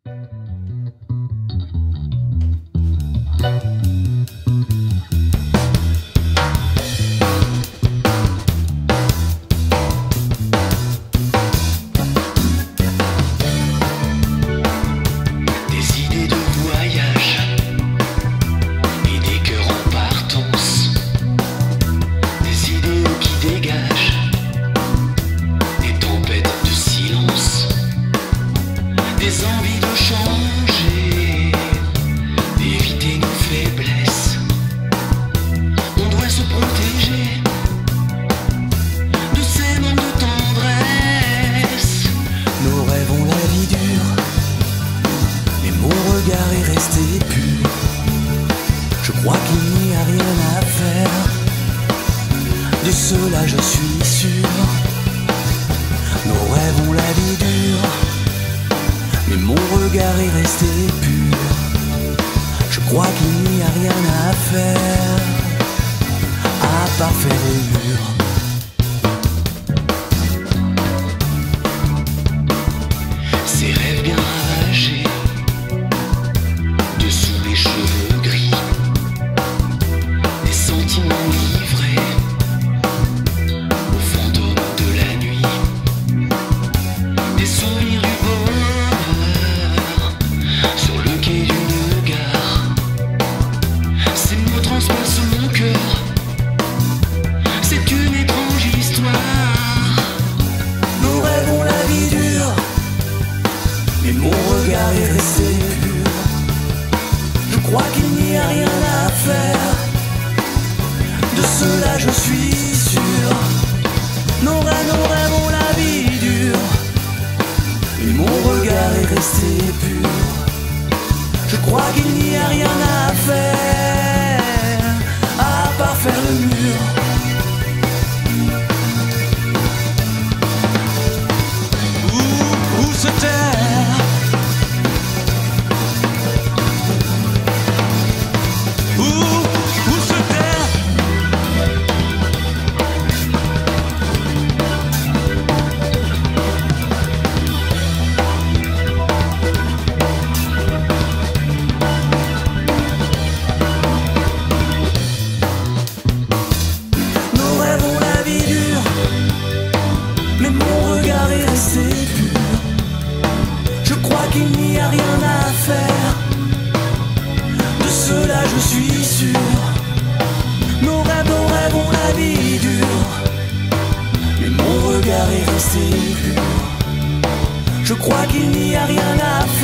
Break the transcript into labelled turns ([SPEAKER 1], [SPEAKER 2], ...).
[SPEAKER 1] Je crois qu'il n'y a rien à faire, de cela je suis sûr. Nos rêves ont la vie dure, mais mon regard est resté pur. Je crois qu'il n'y a rien à faire, à part faire le mur.
[SPEAKER 2] Ces rêves bien ravagés, dessous les cheveux gris, des sentiments livrés aux fantômes de la nuit, des souvenirs du bonheur sur le quai d'une gare. Ces mots transpercent mon cœur, c'est une étrange histoire.
[SPEAKER 1] Nos rêves ont la vie dure, mais mon regard est resté pur. Je crois qu'il n'y a rien à faire, de cela je suis sûr. Nos rêves ont la vie dure, mais mon regard est resté pur. Je crois qu'il n'y a rien à faire, à part faire le mur. Où se taire, où se taire. Nos rêves ont la vie dure, mais mon regard est resté pur. Je crois qu'il n'y a rien à faire, de cela je suis sûr. Nos rêves ont la vie dure, mais mon regard est resté pur. Je crois qu'il n'y a rien à